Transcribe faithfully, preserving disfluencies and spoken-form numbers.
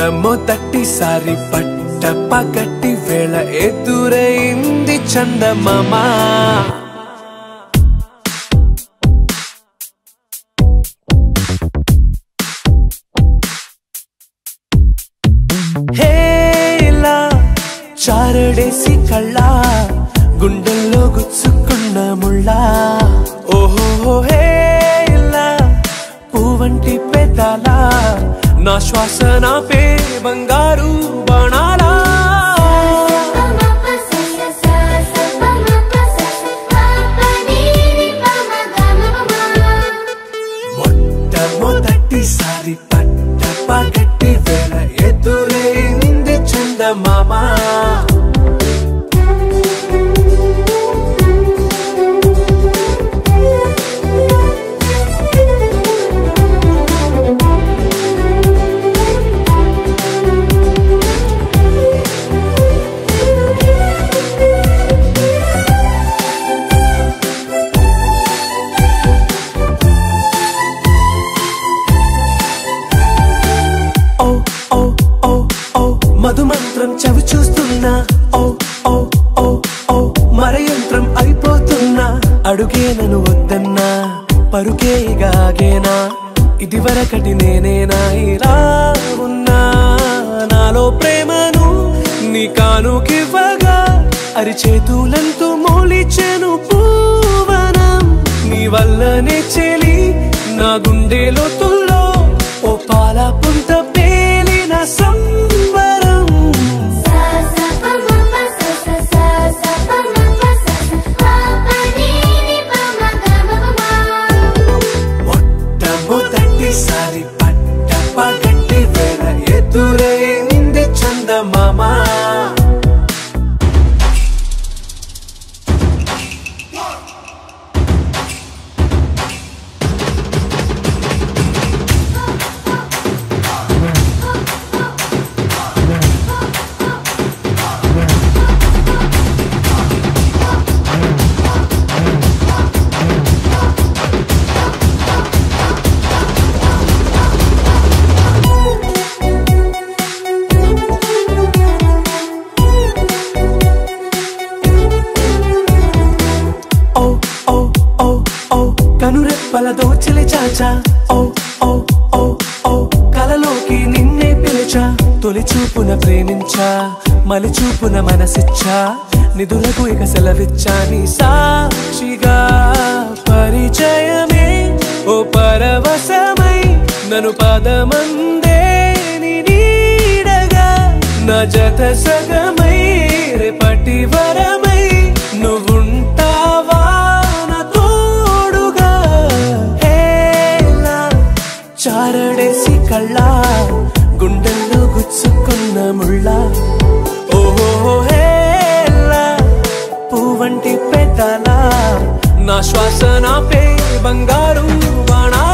మొట్టమొదటిసారి పట్ట పగటి వేళ ఎదురైంది చందమామ హేలా చారడేసి కళ్ళ గుండెల్లో గుచ్చుకున్న ముళ్ళ ఓహో హేలా పువ్వంటి పెదాల నా శ్వాస నాపే బంగారు బాణాలా మొట్టమొదటిసారి పట్ట పగటి వేళ ఎదురైంది చందమామ మధుమంత్రం చవి చూస్తున్నా ఓ ఓ ఓ ఓ మరయంత్రం అయిపోతున్నా అడుగే నన్ను వద్దన్నా పరుకే గాగేనా ఇది వరకటి నేనేనా ఇలా ఉన్నా నాలో ప్రేమను నీ కానుకివ్వగా అరిచేతులంతో మోలిచెను పూవనం నీ వల్లనే చెలి నా గుండె లోతుల్లో ఓ పాల పుంత పేలిన సంబరం మొట్టమొదటిసారి పట్ట పగటి వేళ ఎదురైంది చందమామ కనురెప్పలతో చెలి చాచా ఓ ఓ ఓ ఓ కలలోకి నిన్నే పిలిచా తొలి చూపున ప్రేమించా మలి చూపున మనసిచ్చా నిధులకు ఇక సెలవిచ్చా నీ సాక్షిగా పరిచయమే ఓ పరవశమై నన్ను పదమందే నీ నీడగా నా జత సగమై రేపటి వరమై నువ్వుంటావా చారడేసి కళ్ళ గుండెల్లో గుచ్చుకున్న ముళ్ళ ఓహో హేలా పువ్వంటి పెదాల నా శ్వాస నాపే బంగారు బాణా